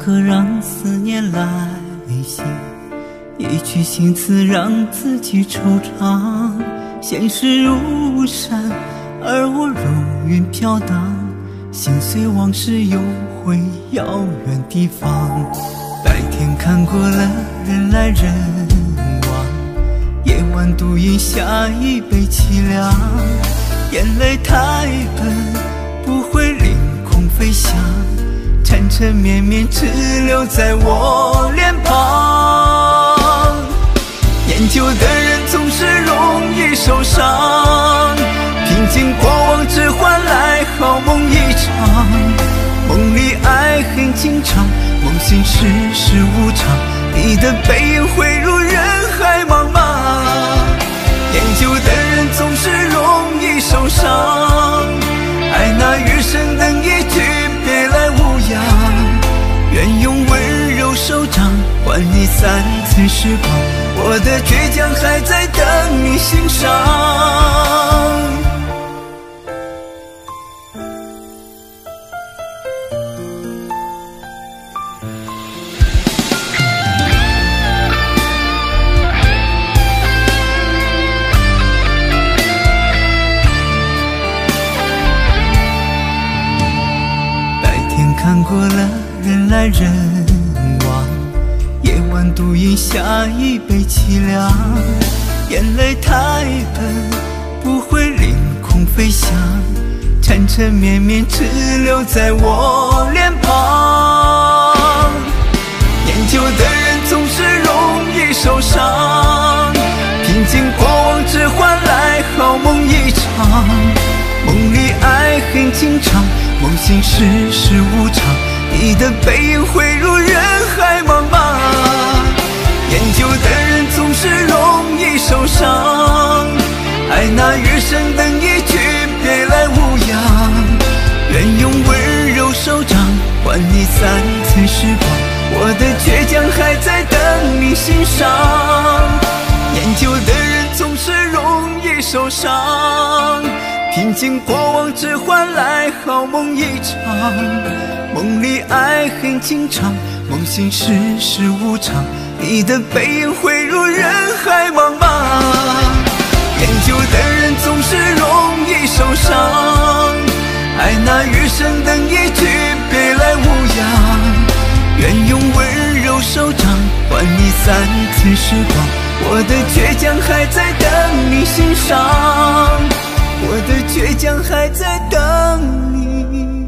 歌让思念来袭，一曲新词让自己惆怅。现实如山，而我如云飘荡，心碎往事又回遥远地方。白天看过了人来人往，夜晚独饮下一杯凄凉。眼泪太笨，不会凌空飞翔，缠缠绵绵只留在我脸庞。念旧的人总是容易受伤，平静过往只换来好梦一场。梦里爱恨情长，梦醒世事无常，你的背影汇入人海茫茫。念旧的人总是容易受伤，爱那余生等一句别来无恙。愿用温柔手掌换你三寸时光，我的倔强还在等你欣赏。看过了人来人往，夜晚独饮下一杯凄凉。眼泪太笨，不会凌空飞翔，缠缠绵绵只留在我脸庞。念旧的人总是容易受伤，平静过往只换来好梦一场。梦里爱恨情长，梦醒世事无常，你的背影汇入人海茫茫。念旧的人总是容易受伤，爱那余生等一句别来无恙。愿用温柔手掌换你三寸时光，我的倔强还在等你欣赏。念旧的人总是容易受伤，平静过往只换来好梦一场。梦里爱恨情长，梦醒世事无常，你的背影汇入人海茫茫。念旧的人总是容易受伤，爱那余生等一句别来无恙。愿用温柔手掌换你三寸时光，我的倔强还在等你欣赏，我的倔强还在等你